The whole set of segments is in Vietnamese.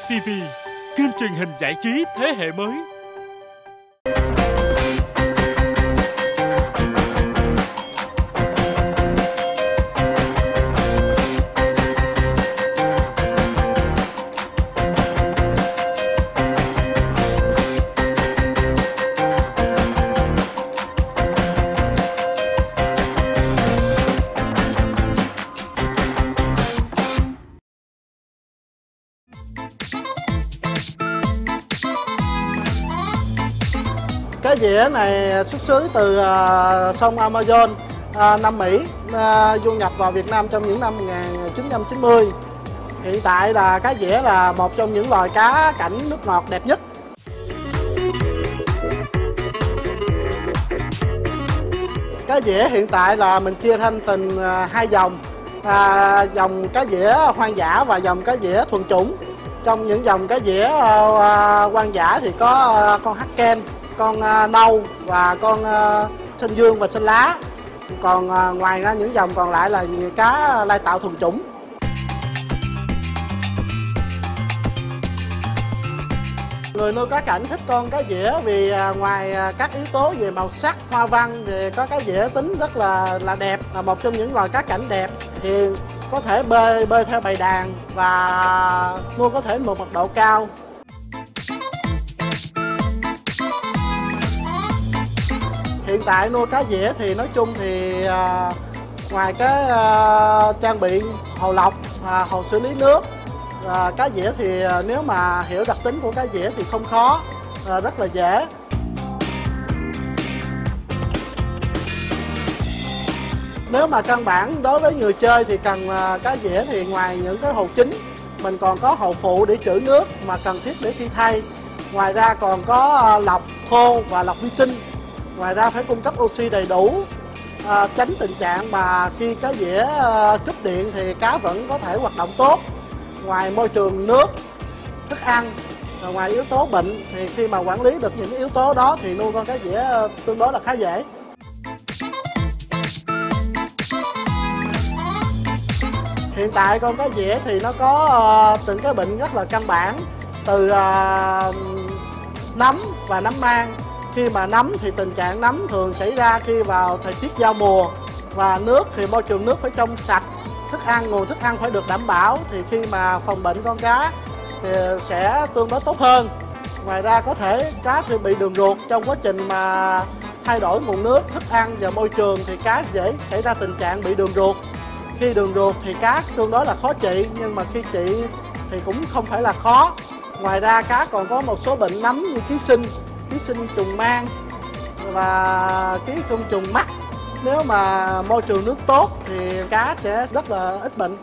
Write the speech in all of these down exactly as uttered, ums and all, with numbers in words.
ti vi, kênh truyền hình giải trí thế hệ mới. Cái dĩa này xuất xứ từ uh, sông Amazon, uh, Nam Mỹ, uh, du nhập vào Việt Nam trong những năm một nghìn chín trăm chín mươi. Hiện tại là cá dĩa là một trong những loài cá cảnh nước ngọt đẹp nhất. Cá dĩa hiện tại là mình chia thành từng uh, hai dòng, uh, dòng cá dĩa hoang dã và dòng cá dĩa thuần chủng. Trong những dòng cá dĩa uh, uh, hoang dã thì có uh, con hắc ken, con uh, nâu và con uh, xanh dương và xanh lá. Còn uh, ngoài ra những dòng còn lại là cá lai tạo thuần chủng. Người nuôi cá cảnh thích con cá dĩa vì uh, ngoài uh, các yếu tố về màu sắc, hoa văn thì có cá dĩa tính rất là là đẹp, là một trong những loài cá cảnh đẹp. Thì có thể bơi bơi theo bầy đàn và nuôi có thể một mật độ cao. Hiện tại nuôi cá dĩa thì nói chung thì uh, ngoài cái uh, trang bị hồ lọc, uh, hồ xử lý nước, uh, cá dĩa thì uh, nếu mà hiểu đặc tính của cá dĩa thì không khó, uh, rất là dễ. Nếu mà căn bản đối với người chơi thì cần uh, cá dĩa thì ngoài những cái hồ chính, mình còn có hồ phụ để trữ nước mà cần thiết để khi thay. Ngoài ra còn có uh, lọc thô và lọc vi sinh. Ngoài ra phải cung cấp oxy đầy đủ, à, tránh tình trạng mà khi cá dĩa à, trút điện thì cá vẫn có thể hoạt động tốt. Ngoài môi trường nước, thức ăn, và ngoài yếu tố bệnh thì khi mà quản lý được những yếu tố đó thì nuôi con cá dĩa tương đối là khá dễ. Hiện tại con cá dĩa thì nó có uh, từng cái bệnh rất là căn bản, từ uh, nấm và nấm mang. Khi mà nấm thì tình trạng nấm thường xảy ra khi vào thời tiết giao mùa, và nước thì môi trường nước phải trong sạch, thức ăn nguồn thức ăn phải được đảm bảo, thì khi mà phòng bệnh con cá thì sẽ tương đối tốt hơn. Ngoài ra có thể cá thì bị đường ruột, trong quá trình mà thay đổi nguồn nước, thức ăn và môi trường thì cá dễ xảy ra tình trạng bị đường ruột. Khi đường ruột thì cá tương đối là khó trị, nhưng mà khi trị thì cũng không phải là khó. Ngoài ra cá còn có một số bệnh nấm như ký sinh, ký sinh trùng mang và ký sinh trùng mắt. Nếu mà môi trường nước tốt thì cá sẽ rất là ít bệnh.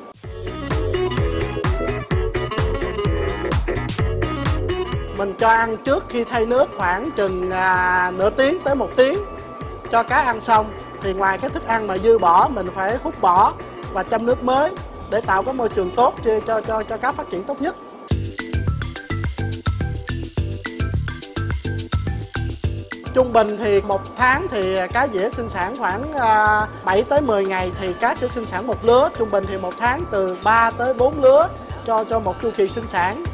Mình cho ăn trước khi thay nước khoảng chừng à, nửa tiếng tới một tiếng. Cho cá ăn xong thì ngoài cái thức ăn mà dư bỏ mình phải hút bỏ và chăm nước mới để tạo cái môi trường tốt cho cho cho, cho cá phát triển tốt nhất. Trung bình thì một tháng thì cá dĩa sinh sản khoảng bảy tới mười ngày thì cá sẽ sinh sản một lứa. Trung bình thì một tháng từ ba tới bốn lứa cho cho một chu kỳ sinh sản.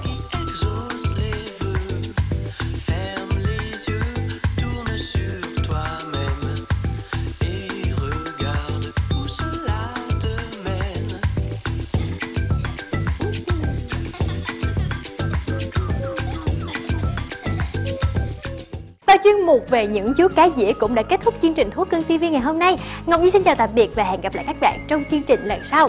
Và chuyên mục về những chú cá dĩa cũng đã kết thúc chương trình Thú Cưng ti vi ngày hôm nay. Ngọc Nhi xin chào tạm biệt và hẹn gặp lại các bạn trong chương trình lần sau.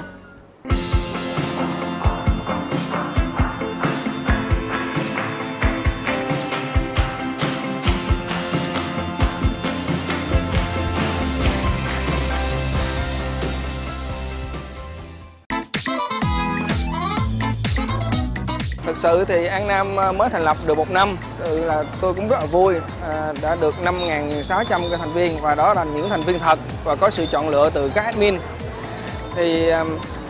Thực sự thì An Nam mới thành lập được một năm, tự là tôi cũng rất là vui, à, đã được năm nghìn sáu trăm cái thành viên và đó là những thành viên thật và có sự chọn lựa từ các admin. Thì